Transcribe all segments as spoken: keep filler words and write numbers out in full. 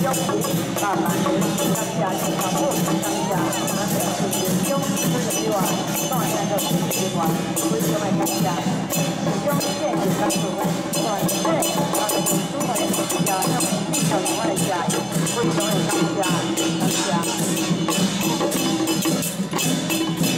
爸爸，感谢新加坡，感谢咱们市中市委员，当然个市议员，非常的感谢。市中县警察署团队，啊，就是主要的是要向地球另外的家，非常的感谢，感谢。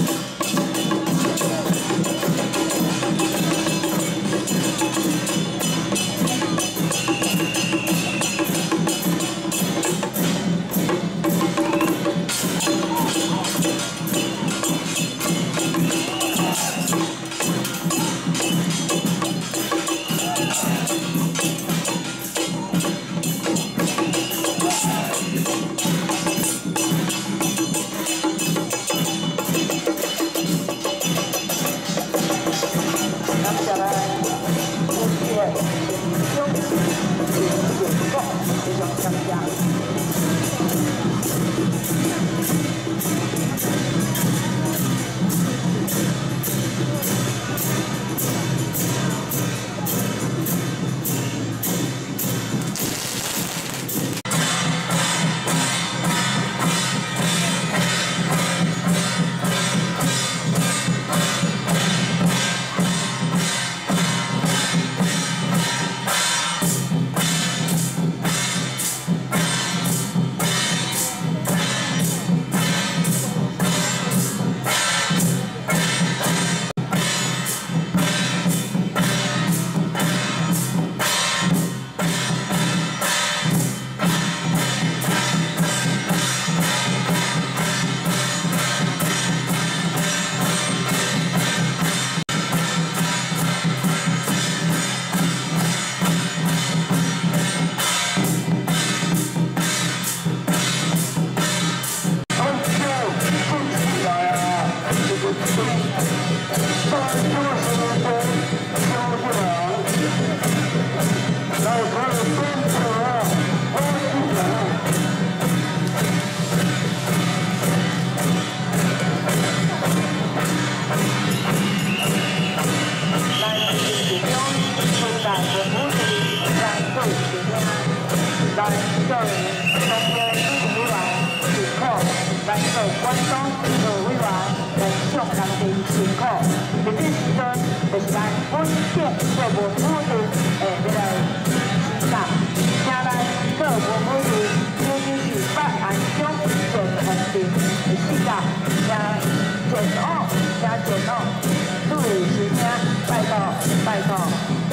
关东各委员来向人民辛苦，这个时阵就是咱稳定做文武的诶，要来施展，请咱各文武的尤其是北安乡全环境的施展，请全屋，请全屋，注意时听，拜托拜托。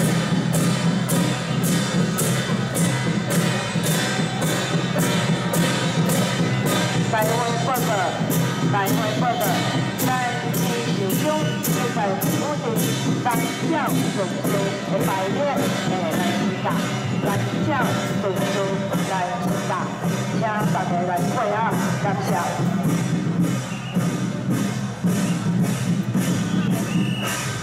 台湾报告，台湾报告，咱市首长要在府镇当校巡视的排练诶来施打，当校巡视来施打，请大家来配合，感谢。